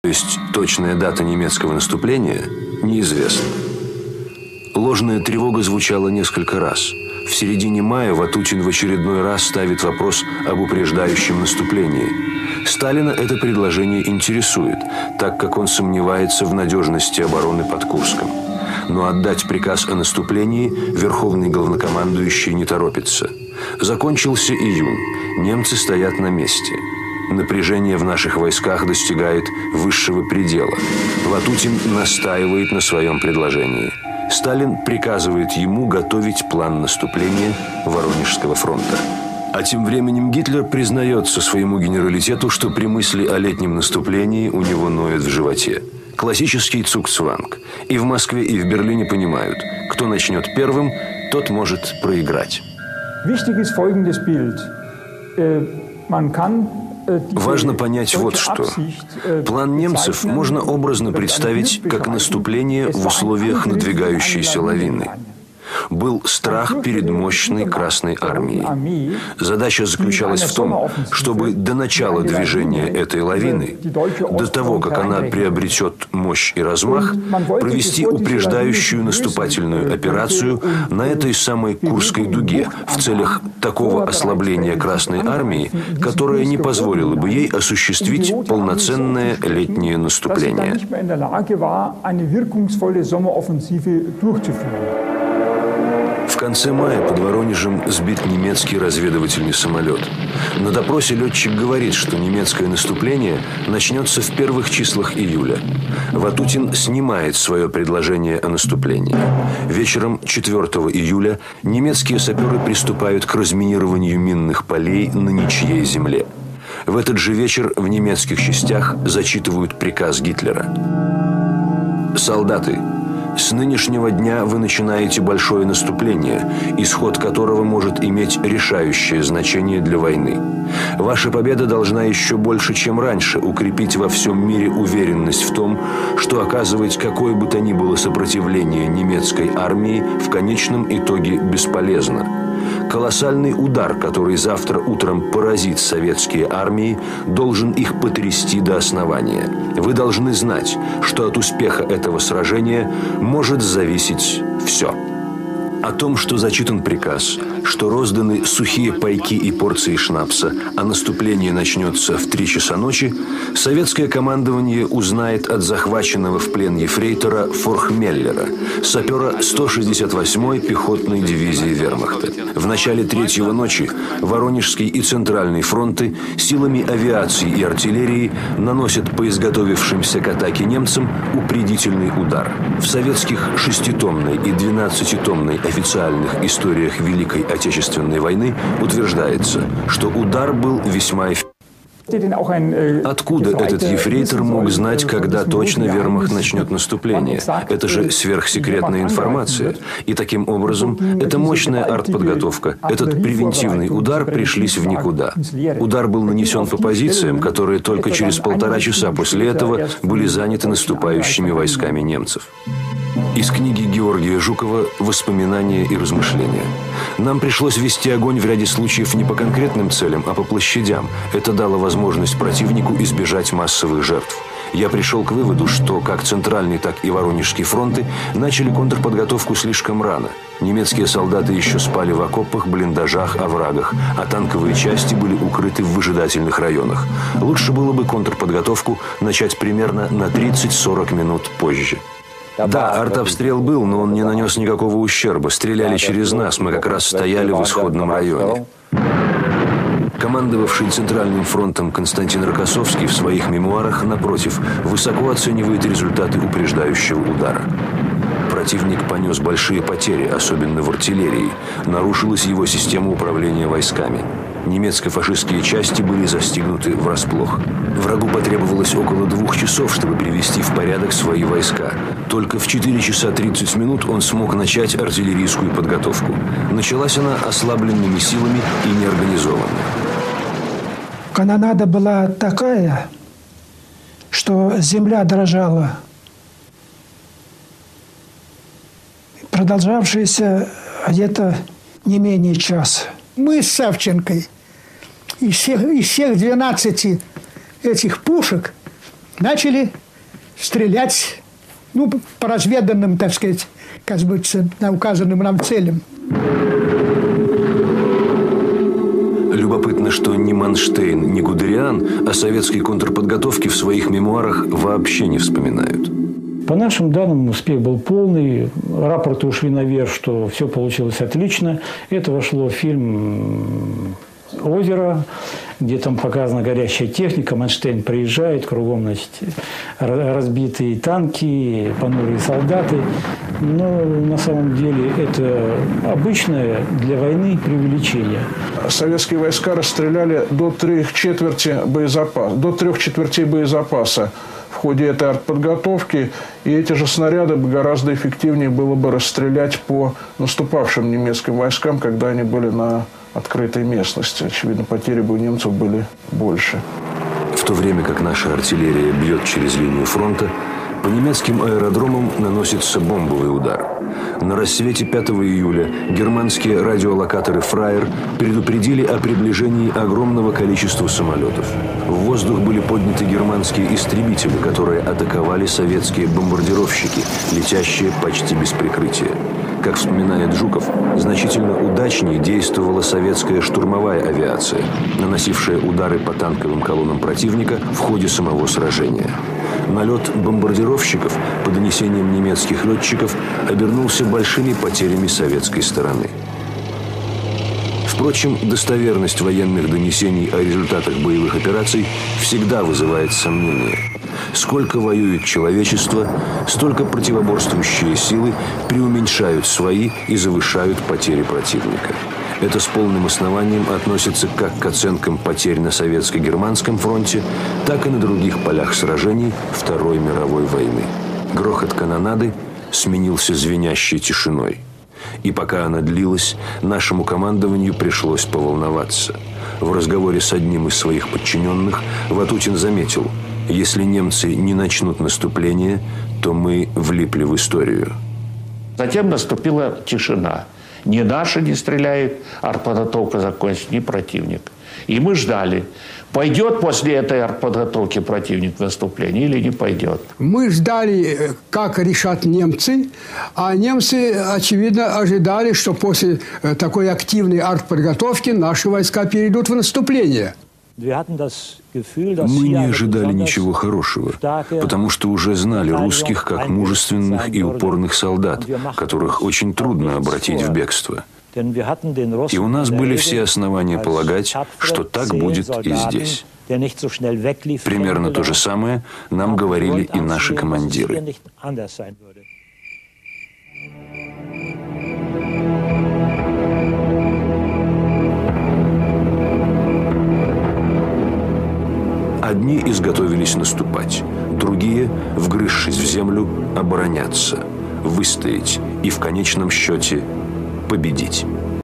То есть точная дата немецкого наступления неизвестна. Ложная тревога звучала несколько раз. В середине мая Ватутин в очередной раз ставит вопрос об упреждающем наступлении. Сталина это предложение интересует, так как он сомневается в надежности обороны под Курском. Но отдать приказ о наступлении верховный главнокомандующий не торопится. Закончился июнь. Немцы стоят на месте. Напряжение в наших войсках достигает высшего предела. Ватутин настаивает на своем предложении. Сталин приказывает ему готовить план наступления Воронежского фронта. А тем временем Гитлер признается своему генералитету, что при мысли о летнем наступлении у него ноет в животе. Классический цугцванг. И в Москве, и в Берлине понимают, кто начнет первым, тот может проиграть. Важно понять вот что. План немцев можно образно представить как наступление в условиях надвигающейся лавины. Был страх перед мощной Красной армией. Задача заключалась в том, чтобы до начала движения этой лавины, до того, как она приобретет мощь и размах, провести упреждающую наступательную операцию на этой самой Курской дуге в целях такого ослабления Красной армии, которое не позволило бы ей осуществить полноценное летнее наступление. В конце мая под Воронежем сбит немецкий разведывательный самолет. На допросе летчик говорит, что немецкое наступление начнется в первых числах июля. Ватутин снимает свое предложение о наступлении. Вечером 4 июля немецкие саперы приступают к разминированию минных полей на ничьей земле. В этот же вечер в немецких частях зачитывают приказ Гитлера. «Солдаты, с нынешнего дня вы начинаете большое наступление, исход которого может иметь решающее значение для войны. Ваша победа должна еще больше, чем раньше, укрепить во всем мире уверенность в том, что оказывать какое бы то ни было сопротивление немецкой армии в конечном итоге бесполезно. Колоссальный удар, который завтра утром поразит советские армии, должен их потрясти до основания. Вы должны знать, что от успеха этого сражения может зависеть все». О том, что зачитан приказ, что розданы сухие пайки и порции шнапса, а наступление начнется в 3 часа ночи, советское командование узнает от захваченного в плен ефрейтора Форхмеллера, сапера 168-й пехотной дивизии вермахта. В начале 3-го ночи Воронежский и Центральный фронты силами авиации и артиллерии наносят по изготовившимся к атаке немцам упредительный удар. В советских 6-томной и 12-томной официальных историях Великой Отечественной войны утверждается, что удар был весьма эффективным. Откуда этот ефрейтор мог знать, когда точно вермахт начнет наступление? Это же сверхсекретная информация. И таким образом, эта мощная артподготовка, этот превентивный удар пришлись в никуда. Удар был нанесен по позициям, которые только через 1,5 часа после этого были заняты наступающими войсками немцев. Из книги Георгия Жукова «Воспоминания и размышления». Нам пришлось вести огонь в ряде случаев не по конкретным целям, а по площадям. Это дало возможность противнику избежать массовых жертв. Я пришел к выводу, что как Центральный, так и Воронежский фронты начали контрподготовку слишком рано. Немецкие солдаты еще спали в окопах, блиндажах, оврагах, а танковые части были укрыты в выжидательных районах. Лучше было бы контрподготовку начать примерно на 30-40 минут позже. Да, артобстрел был, но он не нанес никакого ущерба. Стреляли через нас, мы как раз стояли в исходном районе. Командовавший Центральным фронтом Константин Рокоссовский в своих мемуарах, напротив, высоко оценивает результаты упреждающего удара. Противник понес большие потери, особенно в артиллерии. Нарушилась его система управления войсками. Немецко-фашистские части были застигнуты врасплох. Врагу потребовалось около 2 часов, чтобы привести в порядок свои войска. Только в 4 часа 30 минут он смог начать артиллерийскую подготовку. Началась она ослабленными силами и неорганизованно. Канонада была такая, что земля дрожала. Продолжавшаяся где-то не менее часа. Мы с Савченкой из всех 12 этих пушек начали стрелять, ну, по разведанным, так сказать, как бы, на указанным нам целям. Любопытно, что ни Манштейн, ни Гудериан о советской контрподготовке в своих мемуарах вообще не вспоминают. По нашим данным, успех был полный. Рапорты ушли наверх, что все получилось отлично. Это вошло в фильм «Озеро», где там показана горящая техника. Манштейн приезжает, кругом, значит, разбитые танки, понурые солдаты. Но на самом деле это обычное для войны преувеличение. Советские войска расстреляли до 3/4 боезапаса в ходе этой артподготовки. И эти же снаряды гораздо эффективнее было бы расстрелять по наступавшим немецким войскам, когда они были на открытой местности. Очевидно, потери бы у немцев были больше. В то время как наша артиллерия бьет через линию фронта, по немецким аэродромам наносится бомбовый удар. На рассвете 5 июля германские радиолокаторы «Фраер» предупредили о приближении огромного количества самолетов. В воздух были подняты германские истребители, которые атаковали советские бомбардировщики, летящие почти без прикрытия. Как вспоминает Жуков, значительно удачнее действовала советская штурмовая авиация, наносившая удары по танковым колоннам противника в ходе самого сражения. Налет бомбардировщиков, по донесениям немецких летчиков, обернулся большими потерями советской стороны. Впрочем, достоверность военных донесений о результатах боевых операций всегда вызывает сомнения. Сколько воюет человечество, столько противоборствующие силы преуменьшают свои и завышают потери противника. Это с полным основанием относится как к оценкам потерь на советско-германском фронте, так и на других полях сражений Второй мировой войны. Грохот канонады сменился звенящей тишиной. И пока она длилась, нашему командованию пришлось поволноваться. В разговоре с одним из своих подчиненных Ватутин заметил: если немцы не начнут наступление, то мы влипли в историю. Затем наступила тишина. Ни наши не стреляют, артподготовка закончится, ни противник. И мы ждали, пойдет после этой артподготовки противник в наступление или не пойдет. Мы ждали, как решат немцы, а немцы, очевидно, ожидали, что после такой активной артподготовки наши войска перейдут в наступление. Мы не ожидали ничего хорошего, потому что уже знали русских как мужественных и упорных солдат, которых очень трудно обратить в бегство. И у нас были все основания полагать, что так будет и здесь. Примерно то же самое нам говорили и наши командиры. Одни изготовились наступать, другие, вгрызшись в землю, обороняться, выстоять и в конечном счете победить.